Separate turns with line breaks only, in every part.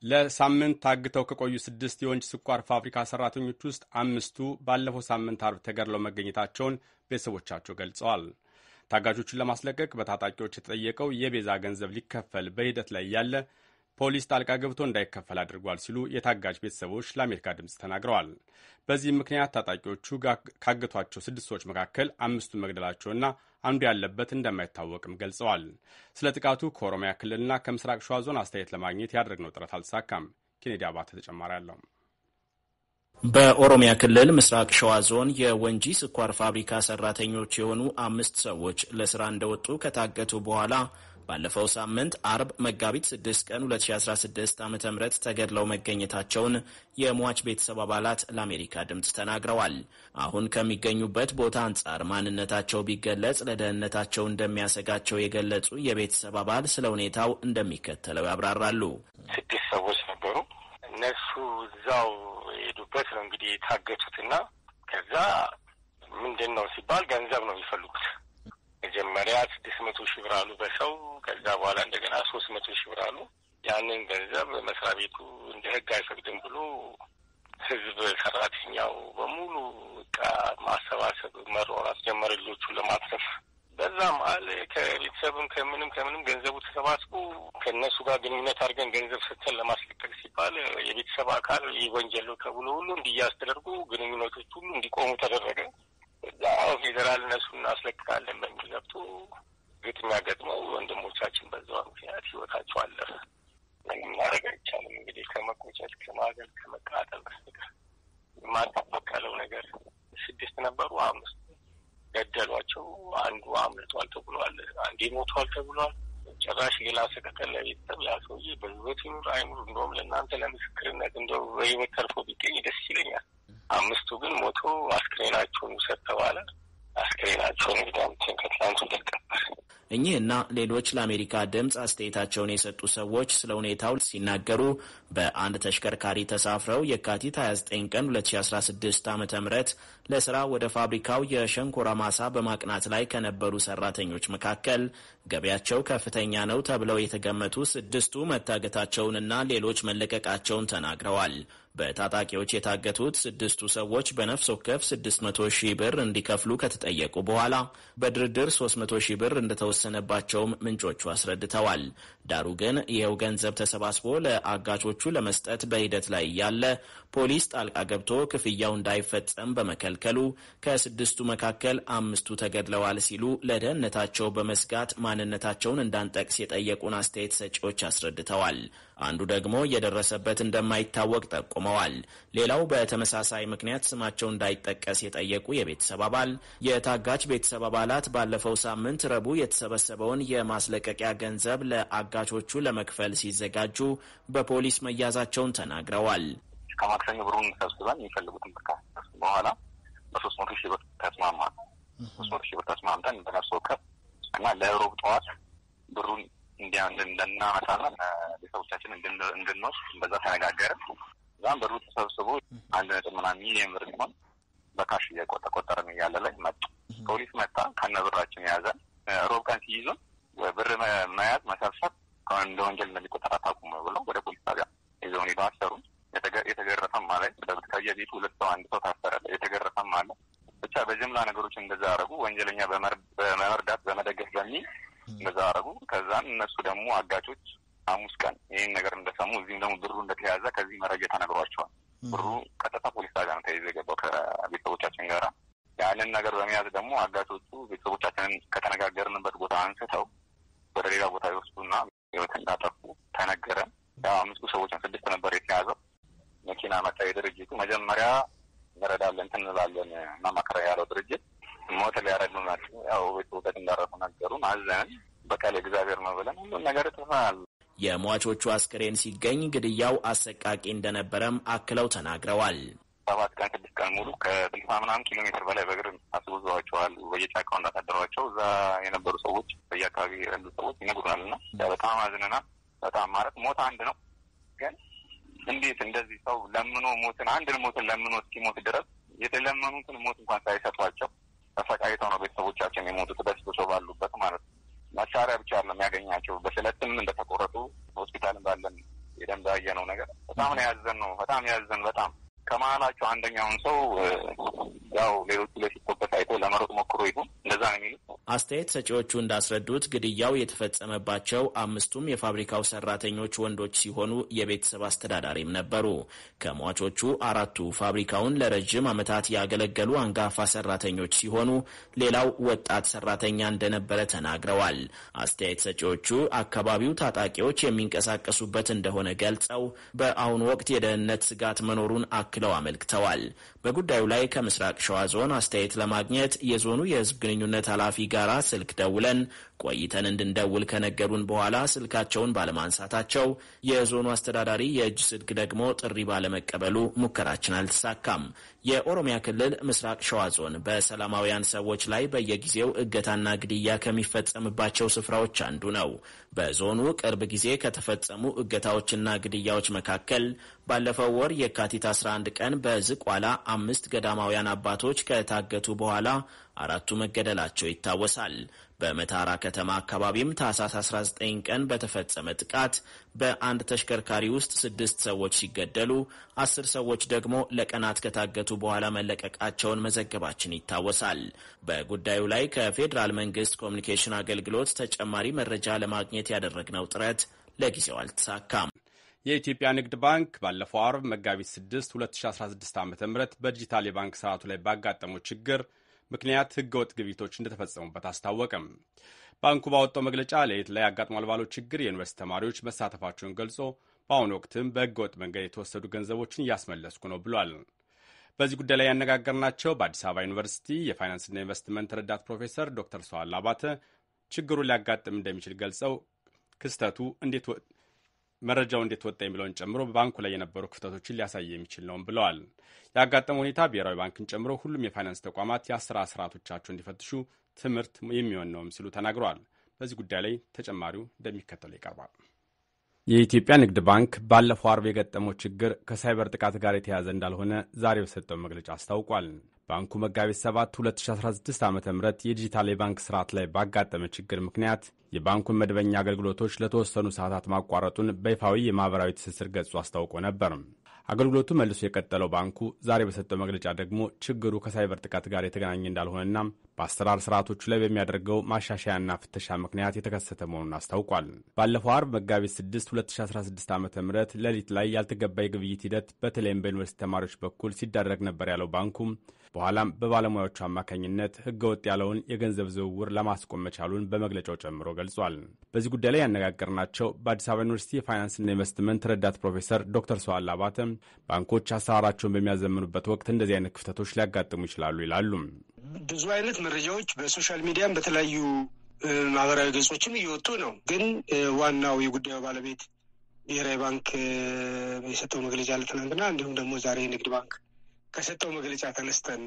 ለሳምንት ታግተው ከቆዩ 6 የወንጂ ስኳር ፋብሪካ ሰራተኞች ውስጥ 5ቱ ባለፈው ሳምንት አርብ ተገድለው መገኘታቸውን ቤተሰቦቻቸው ገልጸዋል። ታጋቾቹን ለማስለቀቅ በታጣቂዎች የተጠየቀው የቤዛ ገንዘብ ሊከፈል በሂደት ላይ ያለ ፖሊስ ጣልቃ ገብቶ እንዳይከፈል አድርጓል ሲሉ የታጋጅ ቤተሰቦች ለአሜሪካ ድምፅ ተናግረዋል። በዚህም ምክንያት ታጣቂዎቹ ካገቷቸው 6 ሰዎች መካከል 5ቱ መግደላቸውና አንዱ ያለበት እንደማይታወቅም ገልጸዋል። ስለ ጥቃቱ ከኦሮሚያ ክልልና ከምስራቅ ሸዋ ዞን አስተያየት ለማግኘት ያደረግነው ጥረት አልተሳካም። ኬኔዲ አባተ ተጨማሪ አለው።
በኦሮሚያ ክልል ምስራቅ ሸዋ ዞን የወንጂ ስኳር ፋብሪካ ሰራተኞች የሆኑ 5 ሰዎች ለስራ እንደወጡ ከታገቱ በኋላ ባለፈው ሳምንት አርብ መጋቢት 6 ቀን 2016 ዓ.ም ተገድለው መገኘታቸውን የሟች ቤተሰብ አባላት ለአሜሪካ ድምፅ ተናግረዋል። አሁን ከሚገኙበት ቦታ አንጻር ማንነታቸው ቢገለጽ ለደህንነታቸው እንደሚያሰጋቸው የገለጹ የቤተሰብ አባል ስለ ሁኔታው እንደሚከተለው ያብራራሉ።
6 ሰዎች ነበሩ። እነሱ እዛው የሄዱበት ነው እንግዲህ የታገቱትና ከዛ ምንድን ነው ሲባል ገንዘብ ነው የሚፈልጉት። መጀመሪያ 600 ሺህ ብር አሉ በሰው። ከዛ በኋላ እንደገና 300 ሺህ ብር አሉ። ያንን ገንዘብ መስሪያ ቤቱ እንደ ህግ አይፈቅድም ብሎ ህዝብ ሰራተኛው በሙሉ ዕቃ ማሰባሰብ መሯሯጥ ጀመረ ልጆቹን ለማትረፍ። በዛ መሀል ከቤተሰብም ከምንም ገንዘቡ ተሰባስቦ ከእነሱ ጋር ግንኙነት አድርገን ገንዘብ ስተን ለማስለቀቅ ሲባል የቤተሰብ አካል ይወንጀሉ ተብሎ ሁሉ እንዲያዝ ተደርጎ ግንኙነቶች ሁሉ እንዲቆሙ ተደረገ። እዛው ፌዴራል እነሱ እናስለቅቃለን በሚል ገብቶ ግጥሚያ ገጥመው ወንድሞቻችን በዛው ምክንያት ህይወታቸው አለፈ። ምንም ማድረግ አይቻልም እንግዲህ ከመቆጨት ከማገል ከመቃጠል በስተቀር የማትበቀለው ነገር። 6 ነበሩ፣ 5 ገደሏቸው። አንዱ አምልጧል ተብሏል፣ አንዴ ሞቷል ተብሏል። ጭራሽ ሌላ ሰቀቀን ለቤተሰብ ያ ሰውዬ በህይወት ይኑር አይኑር እንደውም ለእናንተ ለምስክርነት እንደው በህይወት ተርፎ ቢገኝ ደስ ይለኛል። 5ቱ ግን ሞቶ አስክሬናቸውን ውሰድ ተባለ። አስክሬናቸውን እንግዲህ ከትላንቱ ተቀበር።
እኚህና ሌሎች ለአሜሪካ ድምፅ አስተያየታቸውን የሰጡ ሰዎች ስለ ሁኔታው ሲናገሩ በአንድ ተሽከርካሪ ተሳፍረው የካቲት 29 ቀን 2016 ዓ.ም ለስራ ወደ ፋብሪካው የሸንኮራ ማሳ በማቅናት ላይ ከነበሩ ሰራተኞች መካከል ገቢያቸው ከፍተኛ ነው ተብለው የተገመቱ 6ቱ መታገታቸውንና ሌሎች መለቀቃቸውን ተናግረዋል። በታጣቂዎች የታገቱት 6ቱ ሰዎች በነፍስ ወከፍ 600 ሺህ ብር እንዲከፍሉ ከተጠየቁ በኋላ በድርድር 300 ሺህ ብር እንደተወሰነባቸውም ምንጮቹ አስረድተዋል። ዳሩ ግን ይኸው ገንዘብ ተሰባስቦ ለአጋቾቹ ለመስጠት በሂደት ላይ ያለ ፖሊስ ጣልቃ ገብቶ ክፍያው እንዳይፈጸም በመከልከሉ ከ6ቱ መካከል 5ቱ ተገድለዋል ሲሉ ለደህንነታቸው በመስጋት ማንነታቸውን እንዳንጠቅስ የጠየቁን አስተያየት ሰጪዎች አስረድተዋል። አንዱ ደግሞ የደረሰበት እንደማይታወቅ ጠቁመዋል። ሌላው በተመሳሳይ ምክንያት ስማቸው እንዳይጠቀስ የጠየቁ የቤተሰብ አባል የታጋች ቤተሰብ አባላት ባለፈው ሳምንት ረቡዕ የተሰበሰበውን የማስለቀቂያ ገንዘብ ለአጋቾቹ ለመክፈል ሲዘጋጁ በፖሊስ መያዛቸውን ተናግረዋል።
ከማክሰኞ ብሩን ሰብስበን የሚፈልጉትን ብር ካሰብን በኋላ በ300 ሺህ ብር ተስማማን። 300 ሺህ ብር ተስማምተን በነፍስ ወከፍ እና ለሮብ ጠዋት ብሩን እንድናመጣና ቤተሰቦቻችን እንድንወስድ በዛ ተነጋገርን። እዛም ብሩ ተሰብስቦ 1.1 ሚሊዮን ብር ሲሆን በካሽ እየቆጠርን እያለ ላይ መጡ። ፖሊስ መጣ ከነ ብራችን የያዘን። ሮብ ቀን ሲይዙን ብር መያዝ መሰብሰብ እንደ ወንጀል እንደሚቆጠር አታውቁም ብለው ወደ ፖሊስ ጣቢያ ይዘውን ሄደው አሰሩን። የተገረፈም አለ ከየቤቱ 2 ሰው 1 ሰው ታሰረ። የተገረፈም አለ። ብቻ በጅምላ ነገሮችን እንደዛ አደረጉ። ወንጀለኛ በመርዳት በመደገፍ በሚል እንደዛ አደረጉ። ከዛም እነሱ ደግሞ አጋቾች ሐሙስ ቀን ይህን ነገር እንደሰሙ እዚህም ደግሞ ብሩ እንደተያዘ ከዚህ መረጃ ተነግሯቸዋል። ብሩ ቀጥታ ፖሊስ ጣቢያ ነው ተይዞ የገባው ከቤተሰቦቻችን ጋራ። ያንን ነገር በመያዝ ደግሞ አጋቾቹ ቤተሰቦቻችንን ከተነጋገርንበት ቦታ አንስተው ወደ ሌላ ቦታ ይወስዱና ህይወት እንዳጠፉ ተነገረ። ያው 5 ሰዎችን 6 ነበር የተያዘው። መኪና መጣ። የድርጅቱ መጀመሪያ እንረዳለን እንላለን ማማከራ ያለው ድርጅት ሞት ሊያረዱ ናቸው። ያው ቤተሰቦቻችን እንዳረፉ ነገሩን። አዘን በቃል እግዚአብሔር ነው ብለን ሁሉን ነገር ተፈናል።
የሟቾቹ አስክሬን ሲገኝ ግድያው አሰቃቂ እንደነበረም አክለው ተናግረዋል።
7 ቀን 6 ቀን ሙሉ ከ60 ኪሎ ሜትር በላይ በእግር አስጉዘዋቸዋል። በየጫካው እንዳሳደሯቸው እዛ የነበሩ ሰዎች በየአካባቢ ያሉ ሰዎች ይነግሩናልና በጣም አዝነናል። በጣም ማለት ሞት አንድ ነው፣ ግን እንዴት እንደዚህ ሰው ለምኖ ሞትን አንድን ሞትን ለምኖ እስኪሞት ድረስ የተለመኑትን ሞት እንኳን ሳይሰጧቸው ተሰቃይተው ነው ቤተሰቦቻችን የሞቱት በስብሶ ባሉበት ማለት ነው። መሳሪያ ብቻ ነው የሚያገኛቸው። በስለትም እንደተቆረጡ ሆስፒታል ባለን ሄደን ባየነው ነገር በጣም ነው ያዘነው። በጣም ከመሀላቸው አንደኛውን ሰው ያው ሌሎቹ ለሲቶበት አይቶ ለመሮጥ ሞክሮ ይሁን እንደዛ ነው የሚሉት።
አስተያየት ሰጪዎቹ እንዳስረዱት ግድያው የተፈጸመባቸው 5ቱም የፋብሪካው ሰራተኞች ወንዶች ሲሆኑ የቤተሰብ አስተዳዳሪም ነበሩ። ከሟቾቹ 4ቱ ፋብሪካውን ለረጅም ዓመታት ያገለገሉ አንጋፋ ሰራተኞች ሲሆኑ ሌላው ወጣት ሰራተኛ እንደነበረ ተናግረዋል። አስተያየት ሰጪዎቹ አካባቢው ታጣቂዎች የሚንቀሳቀሱበት እንደሆነ ገልጸው በአሁኑ ወቅት የደህንነት ስጋት መኖሩን አክለው አመልክተዋል። በጉዳዩ ላይ ከምስራቅ ሸዋ ዞን አስተያየት ለማግኘት የዞኑ የህዝብ ግንኙነት ኃላፊ ጋራ ስልክ ደውለን ቆይተን እንድንደውል ከነገሩን በኋላ ስልካቸውን ባለማንሳታቸው የዞኑ አስተዳዳሪ የእጅ ስልክ ደግሞ ጥሪ ባለመቀበሉ ሙከራችን አልተሳካም። የኦሮሚያ ክልል ምስራቅ ሸዋ ዞን በሰላማውያን ሰዎች ላይ በየጊዜው እገታና ግድያ ከሚፈጸምባቸው ስፍራዎች አንዱ ነው። በዞኑ ቅርብ ጊዜ ከተፈጸሙ እገታዎችና ግድያዎች መካከል ባለፈው ወር የካቲት 11 ቀን በዝቋላ 5 ገዳማውያን አባቶች ከታገቱ በኋላ 4ቱ መገደላቸው ይታወሳል። በመታራ ከተማ አካባቢም ታህሳስ 19 ቀን በተፈጸመ ጥቃት በአንድ ተሽከርካሪ ውስጥ 6 ሰዎች ሲገደሉ 10 ሰዎች ደግሞ ለቀናት ከታገቱ በኋላ መለቀቃቸውን መዘገባችን ይታወሳል። በጉዳዩ ላይ ከፌዴራል መንግስት ኮሚኒኬሽን አገልግሎት ተጨማሪ መረጃ ለማግኘት ያደረግነው ጥረት ለጊዜው አልተሳካም።
የኢትዮጵያ ንግድ ባንክ ባለፈው አርብ መጋቢት 6 2016 ዓ.ም በዲጂታል የባንክ ስርዓቱ ላይ ባጋጠመው ችግር ምክንያት ህገወጥ ግብይቶች እንደተፈጸሙበት አስታወቀም። ባንኩ ባወጣው መግለጫ ለየት ላይ ያጋጥሟል ባለው ችግር የዩኒቨርሲቲ ተማሪዎች መሳተፋቸውን ገልጾ በአሁኑ ወቅትም በህገወጥ መንገድ የተወሰዱ ገንዘቦችን እያስመለስኩ ነው ብሏል። በዚህ ጉዳይ ላይ ያነጋገርናቸው በአዲስ አበባ ዩኒቨርሲቲ የፋይናንስና ኢንቨስትመንት ረዳት ፕሮፌሰር ዶክተር ሰዋል አባተ ችግሩን ሊያጋጥም እንደሚችል ገልጸው ክስተቱ መረጃው እንዴት ወጣ የሚለውን ጨምሮ በባንኩ ላይ የነበሩ ክፍተቶችን ሊያሳይ የሚችል ነው ብለዋል። ያጋጠመው ሁኔታ ብሔራዊ ባንክን ጨምሮ ሁሉም የፋይናንስ ተቋማት የአሰራር ስርዓቶቻቸው እንዲፈትሹ ትምህርት የሚሆን ነውም ሲሉ ተናግረዋል። በዚህ ጉዳይ ላይ ተጨማሪው እንደሚከተለው ይቀርባል። የኢትዮጵያ ንግድ ባንክ ባለፈው አርብ የገጠመው ችግር ከሳይበር ጥቃት ጋር የተያያዘ እንዳልሆነ ዛሬ በሰጠው መግለጫ አስታውቋል። ባንኩ መጋቢት 7 2016 ዓ ም የዲጂታል የባንክ ስርዓት ላይ ባጋጠመ ችግር ምክንያት የባንኩን መደበኛ አገልግሎቶች ለተወሰኑ ሰዓታት ማቋረጡን በይፋዊ የማኅበራዊ ትስስር ገጹ አስታውቆ ነበር። አገልግሎቱ መልሶ የቀጠለው ባንኩ ዛሬ በሰጠው መግለጫ ደግሞ ችግሩ ከሳይበር ጥቃት ጋር የተገናኘ እንዳልሆነና በአሰራር ስርዓቶቹ ላይ በሚያደርገው ማሻሻያና ፍተሻ ምክንያት የተከሰተ መሆኑን አስታውቋል። ባለፈው አርብ መጋቢት 6 2016 ዓ ም ሌሊት ላይ ያልተገባ የግብይት ሂደት በተለይም በዩኒቨርሲቲ ተማሪዎች በኩል ሲደረግ ነበር ያለው ባንኩ በኋላም በባለሙያዎቹ አማካኝነት ህገወጥ ያለውን የገንዘብ ዝውውር ለማስቆም መቻሉን በመግለጫው ጨምሮ ገልጿል። በዚህ ጉዳይ ላይ ያነጋገርናቸው በአዲስ አበባ ዩኒቨርሲቲ የፋይናንስና ኢንቨስትመንት ረዳት ፕሮፌሰር ዶክተር ሰዋል አባተ ባንኮች አሰራራቸውን በሚያዘምኑበት ወቅት እንደዚህ አይነት ክፍተቶች ሊያጋጥሙ ይችላሉ ይላሉ።
ብዙ አይነት መረጃዎች በሶሻል ሚዲያም በተለያዩ ማህበራዊ ገጾችም እየወጡ ነው። ግን ዋናው የጉዳዩ ባለቤት ብሔራዊ ባንክ የሰጠው መግለጫ ለትናንትና እንዲሁም ደግሞ ዛሬ ንግድ ባንክ ከሰጠው መግለጫ ተነስተን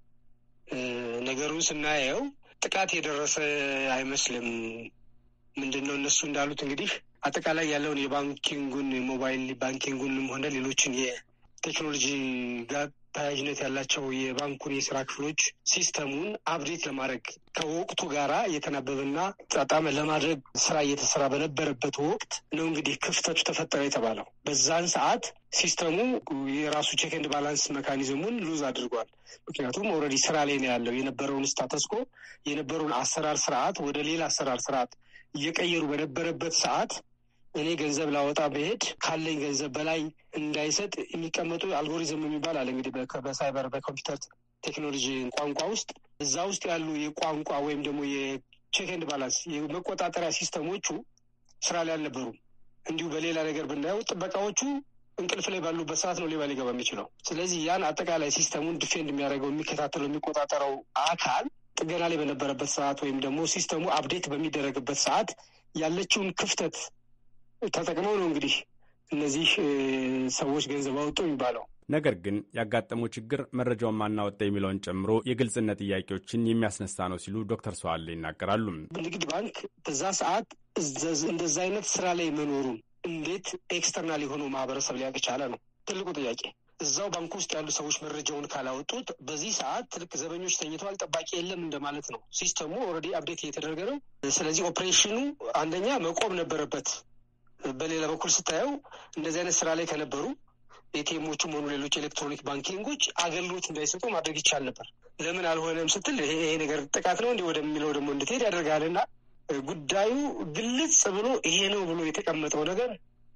ነገሩን ስናየው ጥቃት የደረሰ አይመስልም። ምንድነው እነሱ እንዳሉት እንግዲህ አጠቃላይ ያለውን የባንኪንጉን የሞባይል ባንኪንጉንም ሆነ ሌሎችን የቴክኖሎጂ ጋር ተያያዥነት ያላቸው የባንኩን የስራ ክፍሎች ሲስተሙን አፕዴት ለማድረግ ከወቅቱ ጋራ የተናበበና ጣጣመ ለማድረግ ስራ እየተሰራ በነበረበት ወቅት ነው እንግዲህ ክፍተቱ ተፈጠረ የተባለው። በዛን ሰዓት ሲስተሙ የራሱ ቼክ ኤንድ ባላንስ ሜካኒዝሙን ሉዝ አድርጓል። ምክንያቱም ኦልሬዲ ስራ ላይ ነው ያለው። የነበረውን ስታተስኮ የነበረውን አሰራር ስርዓት ወደ ሌላ አሰራር ስርዓት እየቀየሩ በነበረበት ሰዓት እኔ ገንዘብ ላወጣ በሄድ ካለኝ ገንዘብ በላይ እንዳይሰጥ የሚቀመጡ አልጎሪዝም የሚባል አለ። እንግዲህ በሳይበር በኮምፒውተር ቴክኖሎጂ ቋንቋ ውስጥ እዛ ውስጥ ያሉ የቋንቋ ወይም ደግሞ የቼክ ኤንድ ባላንስ የመቆጣጠሪያ ሲስተሞቹ ስራ ላይ አልነበሩም። እንዲሁ በሌላ ነገር ብናየው ጥበቃዎቹ እንቅልፍ ላይ ባሉበት ሰዓት ነው ሌባ ሊገባ የሚችለው። ስለዚህ ያን አጠቃላይ ሲስተሙን ዲፌንድ የሚያደርገው የሚከታተለው የሚቆጣጠረው አካል ጥገና ላይ በነበረበት ሰዓት ወይም ደግሞ ሲስተሙ አፕዴት በሚደረግበት ሰዓት ያለችውን ክፍተት ተጠቅመው ነው እንግዲህ እነዚህ ሰዎች ገንዘብ አወጡ የሚባለው።
ነገር ግን ያጋጠመው ችግር መረጃውን ማናወጣ የሚለውን ጨምሮ የግልጽነት ጥያቄዎችን የሚያስነሳ ነው ሲሉ ዶክተር ሰዋል ይናገራሉ።
ንግድ ባንክ በዛ ሰዓት እንደዛ አይነት ስራ ላይ መኖሩን እንዴት ኤክስተርናል የሆነው ማህበረሰብ ሊያውቅ ቻለ ነው ትልቁ ጥያቄ። እዛው ባንክ ውስጥ ያሉ ሰዎች መረጃውን ካላወጡት በዚህ ሰዓት ትልቅ ዘበኞች ተኝተዋል፣ ጠባቂ የለም እንደማለት ነው። ሲስተሙ ኦልሬዲ አፕዴት እየተደረገ ነው። ስለዚህ ኦፕሬሽኑ አንደኛ መቆም ነበረበት። በሌላ በኩል ስታየው እንደዚህ አይነት ስራ ላይ ከነበሩ ኤቲኤሞቹም ሆኑ ሌሎች ኤሌክትሮኒክ ባንኪንጎች አገልግሎት እንዳይሰጡ ማድረግ ይቻል ነበር። ለምን አልሆነም ስትል ይሄ ነገር ጥቃት ነው እንዲህ ወደሚለው ደግሞ እንድትሄድ ያደርጋልና ጉዳዩ ግልጽ ብሎ ይሄ ነው ብሎ የተቀመጠው ነገር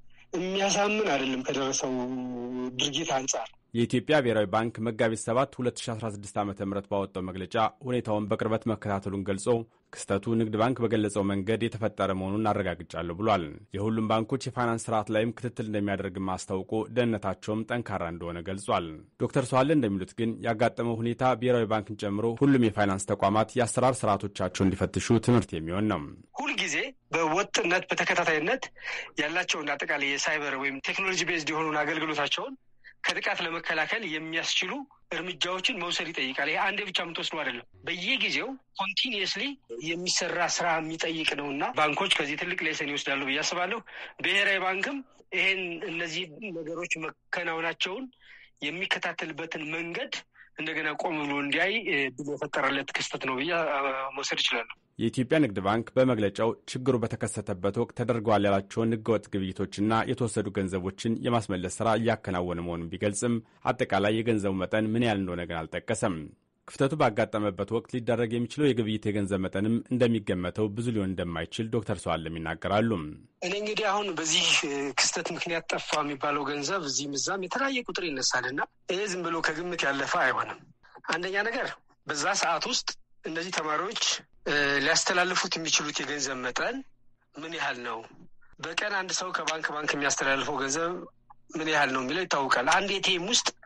የሚያሳምን አይደለም ከደረሰው ድርጊት አንጻር።
የኢትዮጵያ ብሔራዊ ባንክ መጋቢት 7 2016 ዓ.ም ባወጣው መግለጫ ሁኔታውን በቅርበት መከታተሉን ገልጾ ክስተቱ ንግድ ባንክ በገለጸው መንገድ የተፈጠረ መሆኑን አረጋግጫለሁ ብሏል። የሁሉም ባንኮች የፋይናንስ ስርዓት ላይም ክትትል እንደሚያደርግም አስታውቆ ደህንነታቸውም ጠንካራ እንደሆነ ገልጿል። ዶክተር ሰዋለ እንደሚሉት ግን ያጋጠመው ሁኔታ ብሔራዊ ባንክን ጨምሮ ሁሉም የፋይናንስ ተቋማት የአሰራር ስርዓቶቻቸውን እንዲፈትሹ ትምህርት የሚሆን ነው።
ሁልጊዜ በወጥነት በተከታታይነት ያላቸውን አጠቃላይ የሳይበር ወይም ቴክኖሎጂ ቤዝድ የሆኑን አገልግሎታቸውን ከጥቃት ለመከላከል የሚያስችሉ እርምጃዎችን መውሰድ ይጠይቃል። ይሄ አንዴ ብቻ የምትወስነው አይደለም። በየጊዜው ኮንቲኒየስሊ የሚሰራ ስራ የሚጠይቅ ነው እና ባንኮች ከዚህ ትልቅ ሌሰን ይወስዳሉ ብዬ አስባለሁ። ብሔራዊ ባንክም ይሄን እነዚህ ነገሮች መከናወናቸውን የሚከታተልበትን መንገድ እንደገና ቆም ብሎ እንዲያይ ብሎ የፈጠረለት ክስተት ነው ብዬ መውሰድ ይችላሉ።
የኢትዮጵያ ንግድ ባንክ በመግለጫው ችግሩ በተከሰተበት ወቅት ተደርገዋል ያላቸውን ህገወጥ ግብይቶችና የተወሰዱ ገንዘቦችን የማስመለስ ስራ እያከናወነ መሆኑን ቢገልጽም አጠቃላይ የገንዘቡ መጠን ምን ያህል እንደሆነ ግን አልጠቀሰም። ክፍተቱ ባጋጠመበት ወቅት ሊደረግ የሚችለው የግብይት የገንዘብ መጠንም እንደሚገመተው ብዙ ሊሆን እንደማይችል ዶክተር ሰዋለም ይናገራሉ።
እኔ እንግዲህ አሁን በዚህ ክስተት ምክንያት ጠፋ የሚባለው ገንዘብ እዚህም እዛም የተለያየ ቁጥር ይነሳልና ይሄ ዝም ብሎ ከግምት ያለፈ አይሆንም። አንደኛ ነገር በዛ ሰዓት ውስጥ እነዚህ ተማሪዎች ሊያስተላልፉት የሚችሉት የገንዘብ መጠን ምን ያህል ነው? በቀን አንድ ሰው ከባንክ ባንክ የሚያስተላልፈው ገንዘብ ምን ያህል ነው የሚለው ይታወቃል። አንድ ኤቲኤም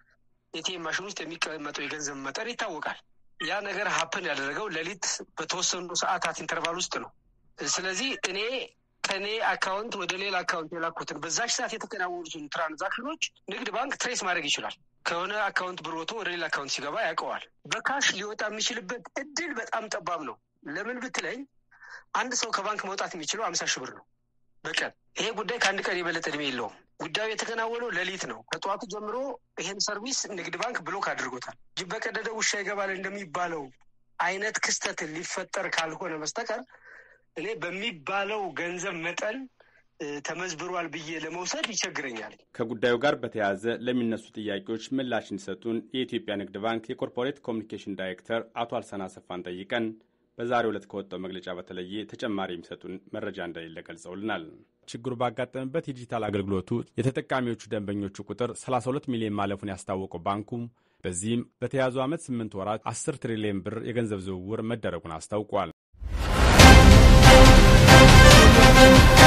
ማሽን ውስጥ የሚቀመጠው የገንዘብ መጠን ይታወቃል። ያ ነገር ሀፕን ያደረገው ሌሊት በተወሰኑ ሰዓታት ኢንተርቫል ውስጥ ነው። ስለዚህ እኔ ከኔ አካውንት ወደ ሌላ አካውንት የላኩትን በዛች ሰዓት የተከናወኑትን ትራንዛክሽኖች ንግድ ባንክ ትሬስ ማድረግ ይችላል። ከሆነ አካውንት ብር ወጥቶ ወደ ሌላ አካውንት ሲገባ ያውቀዋል። በካሽ ሊወጣ የሚችልበት እድል በጣም ጠባብ ነው። ለምን ብትለኝ አንድ ሰው ከባንክ መውጣት የሚችለው 50 ሺህ ብር ነው በቀን። ይሄ ጉዳይ ከአንድ ቀን የበለጠ እድሜ የለውም። ጉዳዩ የተከናወነው ሌሊት ነው። ከጠዋቱ ጀምሮ ይሄን ሰርቪስ ንግድ ባንክ ብሎክ አድርጎታል። ጅብ በቀደደ ውሻ ይገባል እንደሚባለው አይነት ክስተት ሊፈጠር ካልሆነ በስተቀር እኔ በሚባለው ገንዘብ መጠን ተመዝብሯል ብዬ ለመውሰድ ይቸግረኛል።
ከጉዳዩ ጋር በተያያዘ ለሚነሱ ጥያቄዎች ምላሽ እንዲሰጡን የኢትዮጵያ ንግድ ባንክ የኮርፖሬት ኮሚኒኬሽን ዳይሬክተር አቶ አልሰና ሰፋን ጠይቀን በዛሬው ዕለት ከወጣው መግለጫ በተለየ ተጨማሪ የሚሰጡን መረጃ እንደሌለ ገልጸውልናል። ችግሩ ባጋጠመበት የዲጂታል አገልግሎቱ የተጠቃሚዎቹ ደንበኞቹ ቁጥር 32 ሚሊዮን ማለፉን ያስታወቀው ባንኩ በዚህም በተያዙ ዓመት 8 ወራት 10 ትሪሊዮን ብር የገንዘብ ዝውውር መደረጉን አስታውቋል።